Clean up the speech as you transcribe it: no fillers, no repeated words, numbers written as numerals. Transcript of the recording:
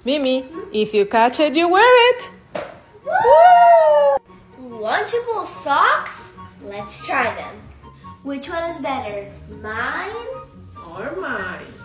Mimi, if you catch it, you wear it. Woo! Lunchable socks? Let's try them. Which one is better, mine or mine?